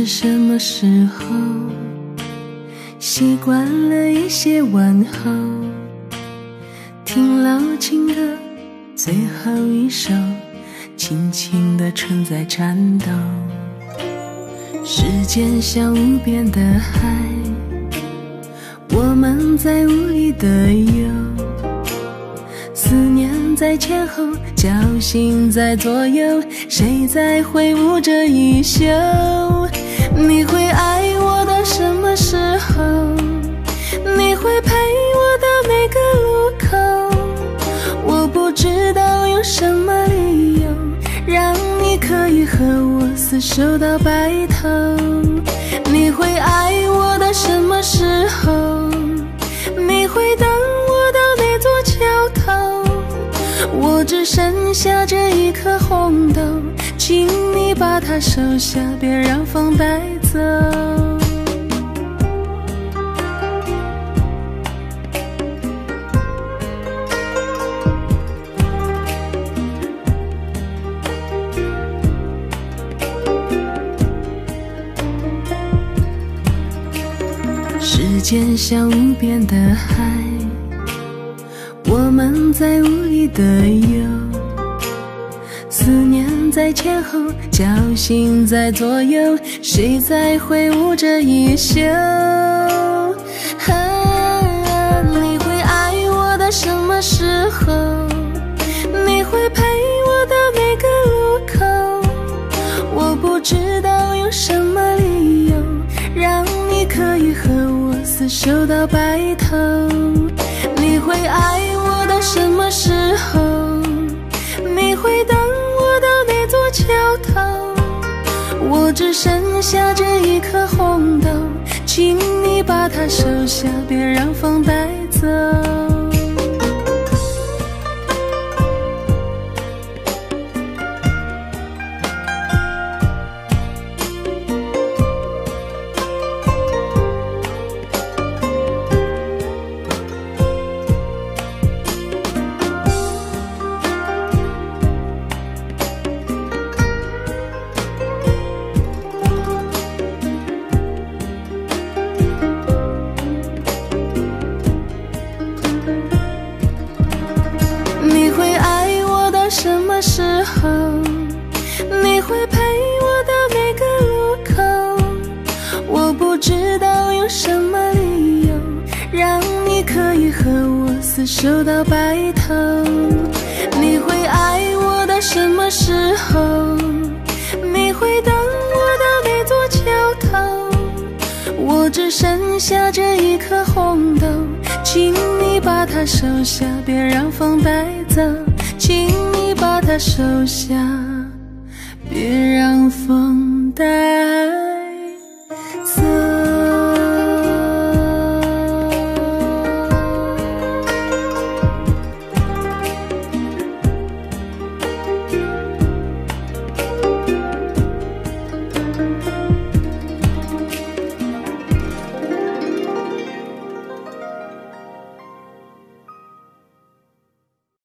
什么时候习惯了一些问候，听老情歌最后一首，轻轻地唇在颤抖。时间像无边的海，我们在无力的游，思念在前后，侥幸在左右，谁在挥舞着衣袖？你会爱我到什么时候？你会陪我到哪个路口？我不知道有什么理由让你可以和我厮守到白头。你会爱我到什么时候？你会等我到哪座桥头？我只剩下这一颗红豆，请你把它收下，别让风带走。时间像无边的海，我们在无力的游，思念在前后，侥幸在左右，谁在挥舞着衣袖？你会爱我到什么时候？你会陪我到哪个路口？我不知道有什么理由让你可以和我厮守到白头。你会爱我到什么时候？你会等我到哪座桥头？我只剩下这一颗红豆，请你把它收下，别让风带走。你会爱我到什么时候？你会陪我到哪个路口？我不知道有什么理由让你可以和我厮守到白头。你会爱我到什么时候？你会等我到哪座桥头？我只剩下这一颗红豆，请你把它收下，别让风带走。请你把它收下，别让风带